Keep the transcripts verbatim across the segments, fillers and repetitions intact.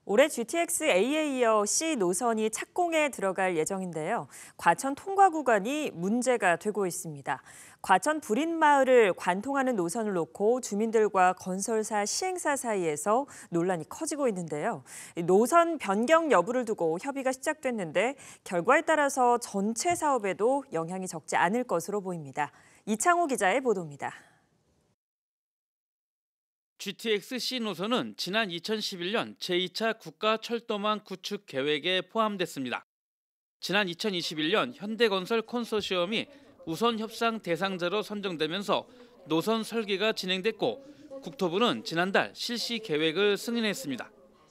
올해 지티엑스 A에 이어 C 노선이 착공에 들어갈 예정인데요. 과천 통과 구간이 문제가 되고 있습니다. 과천 부린마을을 관통하는 노선을 놓고 주민들과 건설사, 시행사 사이에서 논란이 커지고 있는데요. 노선 변경 여부를 두고 협의가 시작됐는데 결과에 따라서 전체 사업에도 영향이 적지 않을 것으로 보입니다. 이창호 기자의 보도입니다. 지티엑스 C 노선은 지난 이천십일 년 제이 차 국가철도망 구축 계획에 포함됐습니다. 지난 이천이십일 년 현대건설 콘소시엄이 우선 협상 대상자로 선정되면서 노선 설계가 진행됐고 국토부는 지난달 실시 계획을 승인했습니다.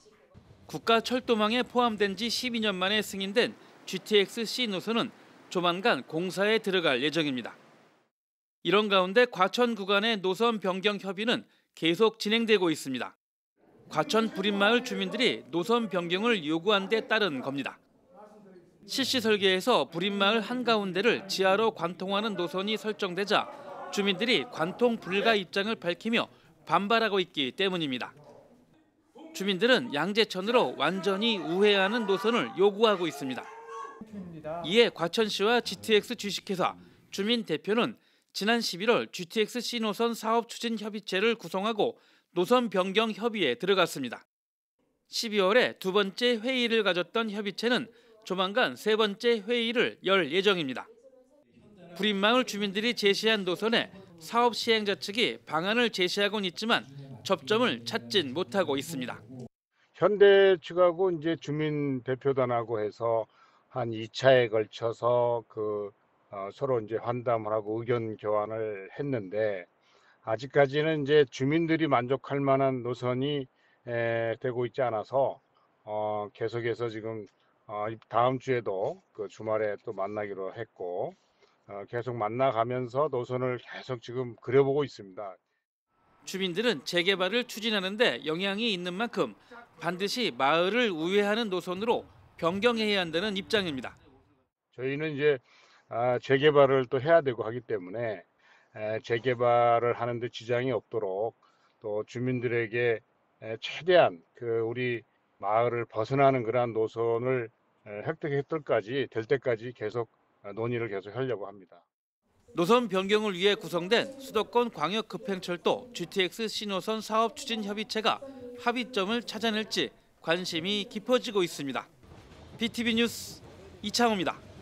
국가철도망에 포함된 지 십이 년 만에 승인된 지티엑스 C 노선은 조만간 공사에 들어갈 예정입니다. 이런 가운데 과천 구간의 노선 변경 협의는 계속 진행되고 있습니다. 과천 부린마을 주민들이 노선 변경을 요구한 데 따른 겁니다. 실시 설계에서 부린마을 한가운데를 지하로 관통하는 노선이 설정되자 주민들이 관통 불가 입장을 밝히며 반발하고 있기 때문입니다. 주민들은 양재천으로 완전히 우회하는 노선을 요구하고 있습니다. 이에 과천시와 지티엑스 주식회사, 주민 대표는 지난 십일 월 지티엑스 C 노선 사업 추진 협의체를 구성하고 노선 변경 협의에 들어갔습니다. 십이 월에 두 번째 회의를 가졌던 협의체는 조만간 세 번째 회의를 열 예정입니다. 부린마을 주민들이 제시한 노선에 사업 시행자 측이 방안을 제시하곤 있지만 접점을 찾진 못하고 있습니다. 현대 측하고 이제 주민 대표단하고 해서 한 이 차에 걸쳐서 그 어, 서로 이제 환담을 하고 의견 교환을 했는데 아직까지는 이제 주민들이 만족할 만한 노선이 에, 되고 있지 않아서 어, 계속해서 지금 어, 다음 주에도 그 주말에 또 만나기로 했고 어, 계속 만나가면서 노선을 계속 지금 그려보고 있습니다. 주민들은 재개발을 추진하는데 영향이 있는 만큼 반드시 마을을 우회하는 노선으로 변경해야 한다는 입장입니다. 저희는 이제 아, 재개발을 또 해야 되고 하기 때문에 에, 재개발을 하는데 지장이 없도록 또 주민들에게 에, 최대한 그 우리 마을을 벗어나는 그러한 노선을 에, 획득할 때까지 될 때까지 계속 논의를 계속 하려고 합니다. 노선 변경을 위해 구성된 수도권 광역급행철도 지티엑스 C 노선 사업 추진 협의체가 합의점을 찾아낼지 관심이 깊어지고 있습니다. 비티비 뉴스 이창호입니다.